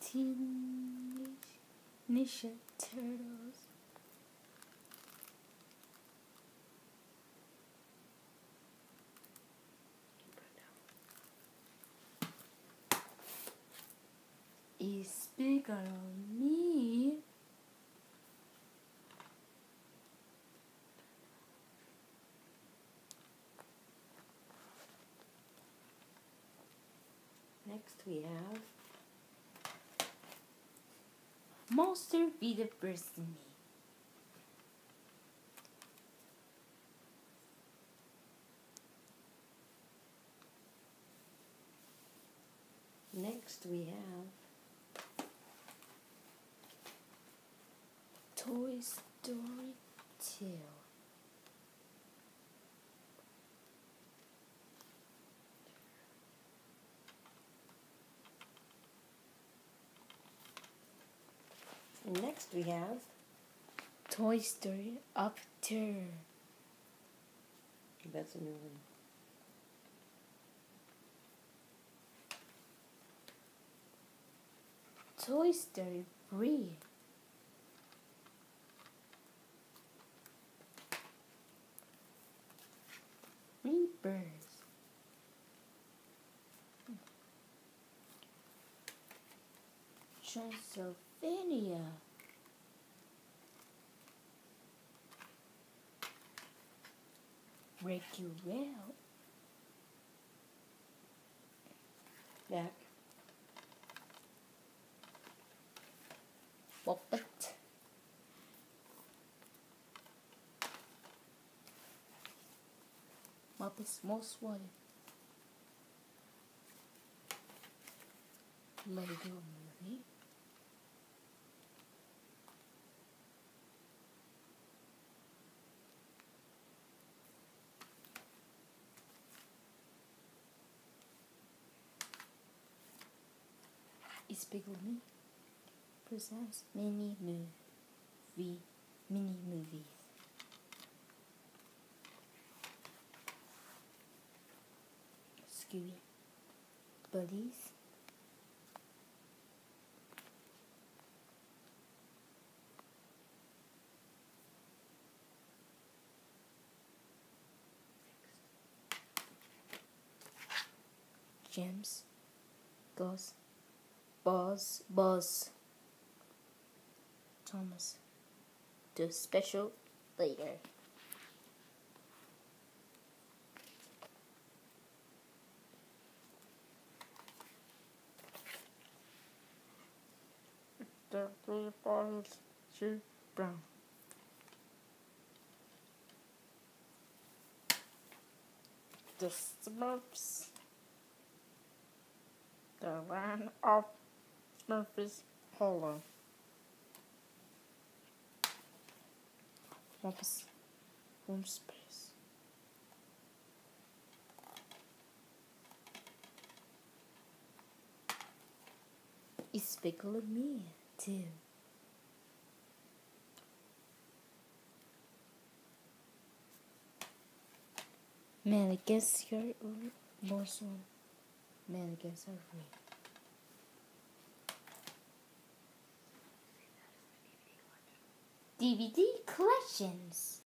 Teenage Ninja Turtles. It's bigger on me. Next we have Monster Vida Person. Next we have Toy Story 2. Next we have Toy Story Up There. That's a new one. Toy Story 3. Rebirth. Transylvania. Wreck-It Ralph. Back. Muppet. Muppets Most Wanted. Lego Movie. It's Big with Me presents mini movies. Scooby Buddies. James Gus Buzz Thomas, the special later. The 3 bottles, Sue Brown. The Smurfs. The Land of Smurfs Hollow. Muppets from Space. It's Bigger than Me too. Madagascar most one. Madagascar free. DVD collections.